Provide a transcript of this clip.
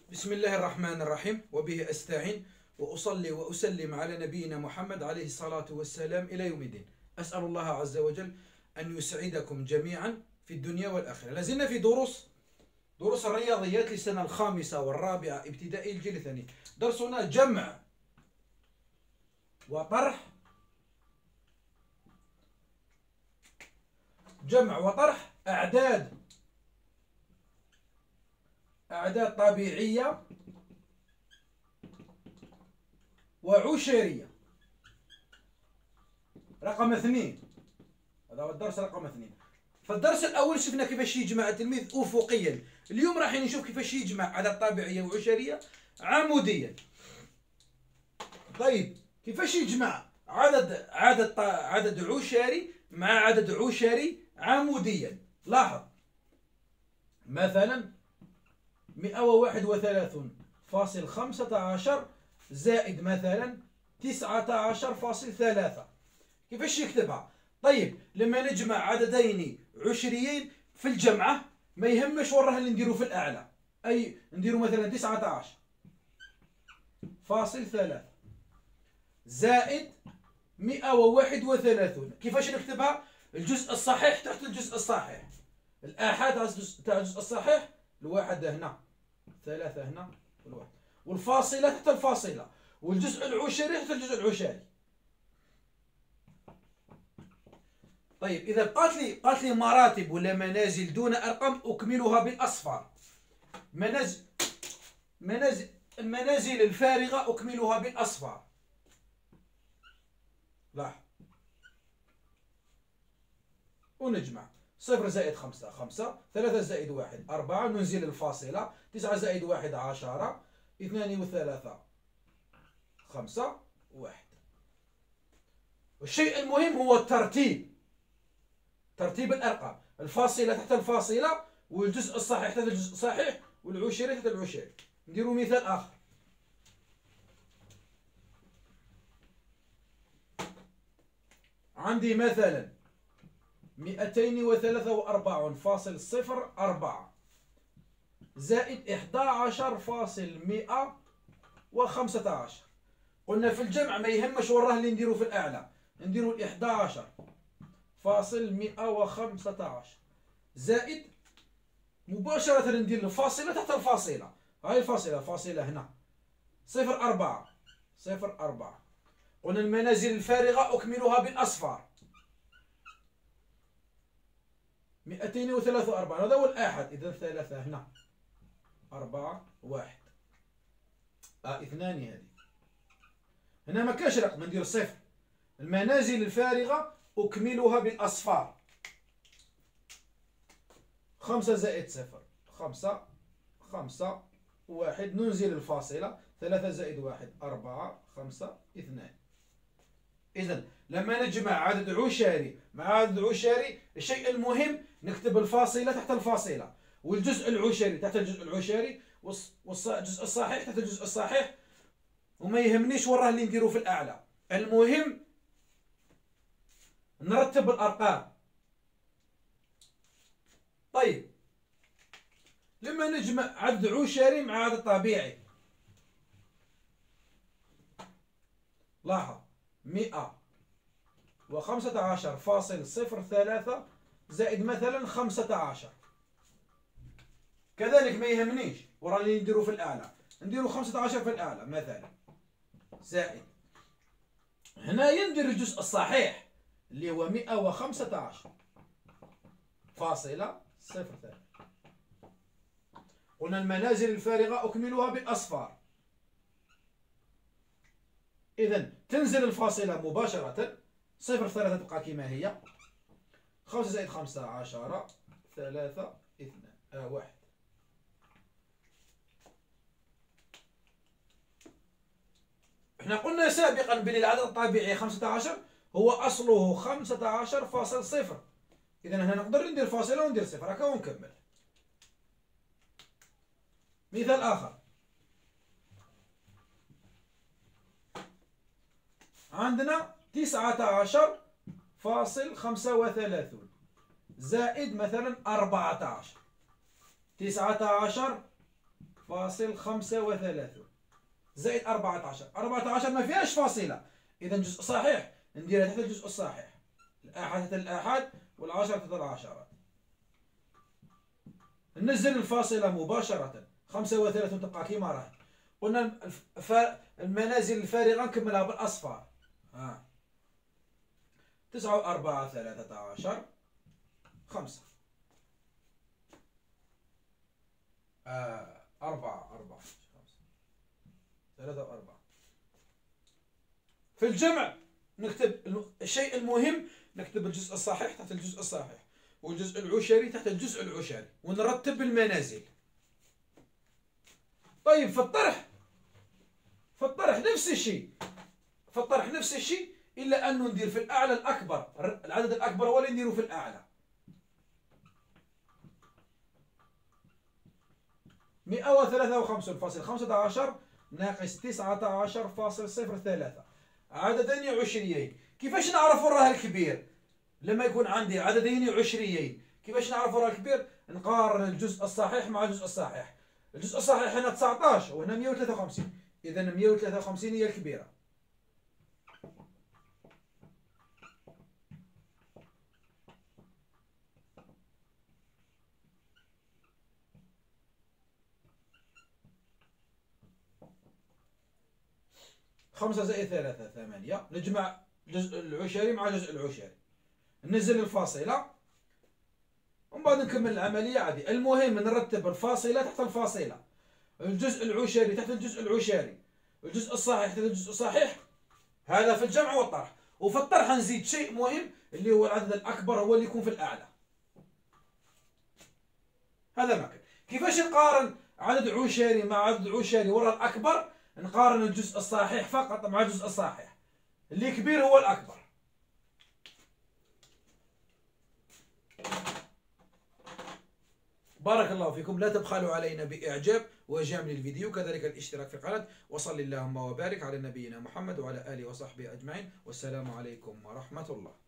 بسم الله الرحمن الرحيم، وبه أستعين وأصلي وأسلم على نبينا محمد عليه الصلاة والسلام إلى يوم الدين. أسأل الله عز وجل أن يسعدكم جميعا في الدنيا والآخرة. لازلنا في دروس الرياضيات للسنة الخامسة والرابعة ابتدائي الجيل الثاني. درسنا جمع وطرح أعداد طبيعية وعشرية. رقم 2. هذا هو الدرس رقم 2. فالدرس الأول شفنا كيفاش يجمع التلميذ أفقيا. اليوم راح نشوف كيفاش يجمع أعداد طبيعية وعشرية عموديا. طيب، كيفاش يجمع عدد عشري مع عدد عشري عموديا؟ لاحظ مثلا 131.15 زائد مثلا 19.3. كيفاش يكتبها؟ طيب، لما نجمع عددين عشريين في الجمعة ما يهمش وين راه اللي نديرو في الأعلى، أي نديرو مثلا 19.3 زائد 131. كيفاش نكتبها؟ الجزء الصحيح تحت الجزء الصحيح، الآحاد تاع الجزء الصحيح، الواحد هنا، 3 هنا، والواحد، والفاصلة تحت الفاصلة، والجزء العشري تحت الجزء العشري. طيب، إذا قالت لي مراتب ولا منازل دون أرقام أكملها بالأصفار. المنازل الفارغة أكملها بالأصفار. لاحظ، ونجمع 0 زائد 5 5، 3 زائد 1 4، ننزل الفاصلة، 9 زائد 1 10، 2 و3 5 1. والشيء المهم هو ترتيب الأرقام، الفاصلة تحت الفاصلة، والجزء الصحيح تحت الجزء الصحيح، والعشري تحت العشري. نديرو مثال آخر. عندي مثلا 243.04 زائد 11.115. قلنا في الجمع ما يهمش وين راه اللي نديرو في الأعلى، نديرو 11.115 زائد، مباشرة ندير الفاصلة تحت الفاصلة. هاي الفاصلة هنا 0.4. قلنا المنازل الفارغة أكملها بالأصفار. 203.4 هذا هو الآحد، إذا 3 هنا، 4 1 2. هذه هنا ما كاش رقم، ندير 0. المنازل الفارغة أكملها بالأصفار. 5 زائد 0 5 5 1، ننزل الفاصلة، 3 زائد 1 4 5 2. إذن لما نجمع عدد عشري مع عدد عشري، الشيء المهم نكتب الفاصلة تحت الفاصلة، والجزء العشري تحت الجزء العشري، والجزء الصحيح تحت الجزء الصحيح، وما يهمنيش وين راه اللي نديرو في الأعلى. المهم نرتب الأرقام. طيب، لما نجمع عدد عشري مع عدد طبيعي، لاحظ 115.03 زائد مثلا 15. كذلك ما يهمنيش ورا اللي نديرو في الأعلى، نديرو 15 في الأعلى مثلا، زائد هنايا ندير الجزء الصحيح اللي هو 115.03. قلنا المنازل الفارغة أكملها بالأصفار. إذن تنزل الفاصلة مباشرة، 0.3 تبقى كما هي، 5 زائد 5 10، 3 2 1. احنا قلنا سابقا بلي العدد الطبيعي 15 هو أصله 15.0. إذن هنا نقدر ندير فاصلة وندير 0 هكا ونكمل. مثال آخر، عندنا 19.35 زائد مثلا 14. 19 فاصل 35 زائد 14. 14 ما فيهاش فاصلة، إذا جزء صحيح نديرها تحت الجزء الصحيح، الآحاد تحت الآحاد والعشرة تحت العشرات. ننزل الفاصلة مباشرة، 35 تبقى كيما راهي. قلنا المنازل الفارغة نكملها بالأصفار. 9 و4 13 5 4 3 و4. في الجمع نكتب الشيء المهم، نكتب الجزء الصحيح تحت الجزء الصحيح والجزء العشري تحت الجزء العشري ونرتب المنازل. طيب في الطرح نفس الشيء، إلا أنه ندير في الأعلى الأكبر، العدد الأكبر هو اللي نديره في الأعلى. 153.15 ناقص 19.03 عددين عشريين. كيفاش نعرف وراها الكبير؟ لما يكون عندي عددين عشريين كيفاش نعرف وراها الكبير؟ نقارن الجزء الصحيح مع الجزء الصحيح. الجزء الصحيح هنا 19 وهنا 153، إذا 153 هي الكبيرة. خمسة زائد 3 8. نجمع جزء العشري مع جزء العشري، ننزل الفاصلة ومن بعد نكمل العملية عادي. المهم نرتب الفاصلة تحت الفاصلة، الجزء العشري تحت الجزء العشري، الجزء الصحيح تحت الجزء الصحيح. هذا في الجمع والطرح. وفي الطرح نزيد شيء مهم اللي هو العدد الأكبر هو اللي يكون في الأعلى. هذا ما كان. كيفاش نقارن عدد عشري مع عدد عشري وراء الأكبر؟ نقارن الجزء الصحيح فقط مع الجزء الصحيح، اللي كبير هو الأكبر. بارك الله فيكم، لا تبخلوا علينا بإعجاب وجمل الفيديو، كذلك الاشتراك في القناة، وصل اللهم وبارك على نبينا محمد وعلى آله وصحبه أجمعين، والسلام عليكم ورحمة الله.